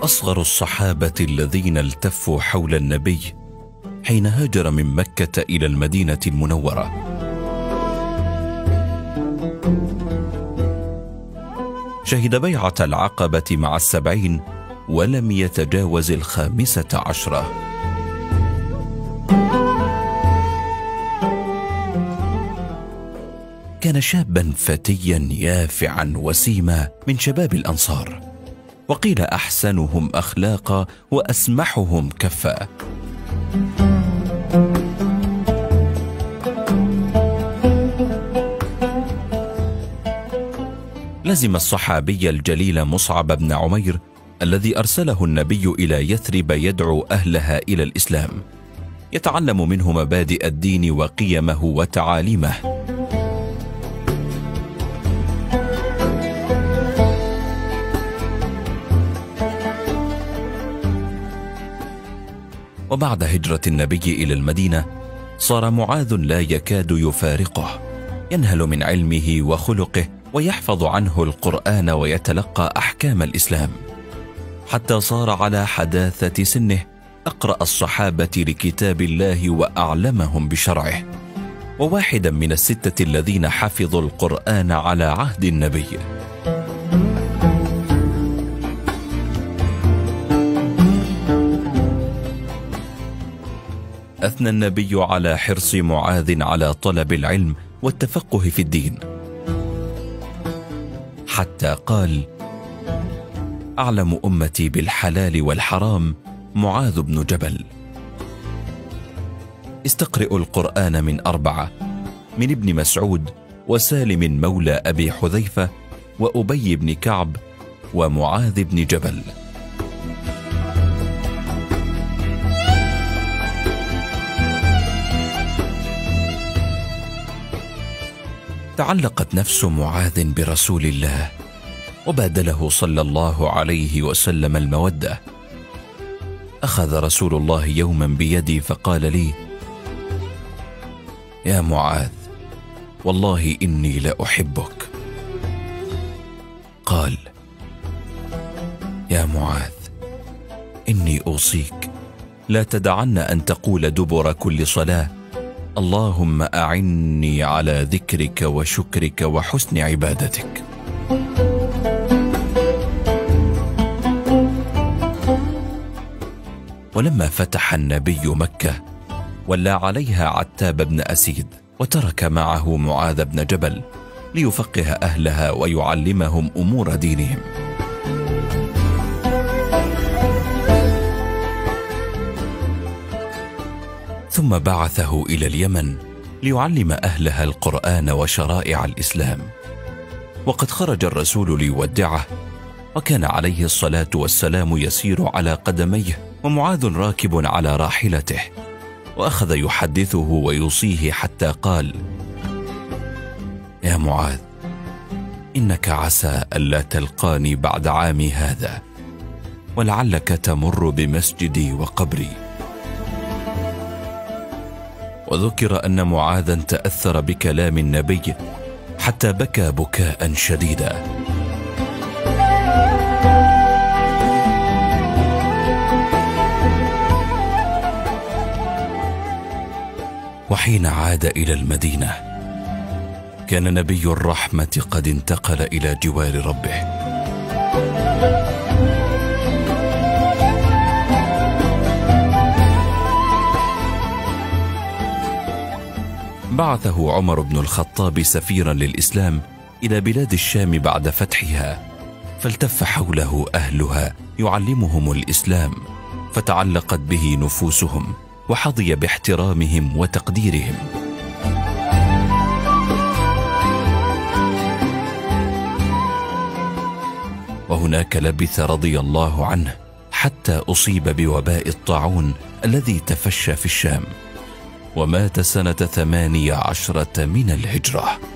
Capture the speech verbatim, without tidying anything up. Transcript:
أصغر الصحابة الذين التفوا حول النبي حين هاجر من مكة إلى المدينة المنورة. شهد بيعة العقبة مع السبعين ولم يتجاوز الخامسة عشرة. كان شابا فتيا يافعا وسيما من شباب الأنصار، وقيل أحسنهم أخلاقا وأسمحهم كفا. لزم الصحابي الجليل مصعب بن عمير الذي أرسله النبي إلى يثرب يدعو أهلها إلى الإسلام، يتعلم منه مبادئ الدين وقيمه وتعاليمه. وبعد هجرة النبي إلى المدينة صار معاذ لا يكاد يفارقه، ينهل من علمه وخلقه ويحفظ عنه القرآن ويتلقى أحكام الإسلام، حتى صار على حداثة سنه أقرأ الصحابة لكتاب الله وأعلمهم بشرعه، وواحدا من الستة الذين حفظوا القرآن على عهد النبي. أثنى النبي على حرص معاذ على طلب العلم والتفقه في الدين، حتى قال: أعلم أمتي بالحلال والحرام معاذ بن جبل. استقرئوا القرآن من أربعة: من ابن مسعود وسالم مولى أبي حذيفة وأبي بن كعب ومعاذ بن جبل. تعلقت نفس معاذ برسول الله وبادله صلى الله عليه وسلم المودة. أخذ رسول الله يوما بيدي فقال لي: يا معاذ، والله إني لأحبك. قال: يا معاذ، إني أوصيك لا تدعن أن تقول دبر كل صلاة: اللهم أعني على ذكرك وشكرك وحسن عبادتك. ولما فتح النبي مكة ولى عليها عتاب بن أسيد، وترك معه معاذ بن جبل ليفقه أهلها ويعلمهم أمور دينهم. ثم بعثه إلى اليمن ليعلم أهلها القرآن وشرائع الإسلام. وقد خرج الرسول ليودعه، وكان عليه الصلاة والسلام يسير على قدميه ومعاذ راكب على راحلته، وأخذ يحدثه ويوصيه حتى قال: يا معاذ، إنك عسى ألا تلقاني بعد عامي هذا، ولعلك تمر بمسجدي وقبري. وذكر أن معاذا تأثر بكلام النبي حتى بكى بكاء شديدا. وحين عاد إلى المدينة كان نبي الرحمة قد انتقل إلى جوار ربه. بعثه عمر بن الخطاب سفيرا للإسلام إلى بلاد الشام بعد فتحها، فالتف حوله أهلها يعلمهم الإسلام، فتعلقت به نفوسهم وحظي باحترامهم وتقديرهم. وهناك لبث رضي الله عنه حتى أصيب بوباء الطاعون الذي تفشى في الشام، ومات سنة ثمانية عشرة من الهجرة.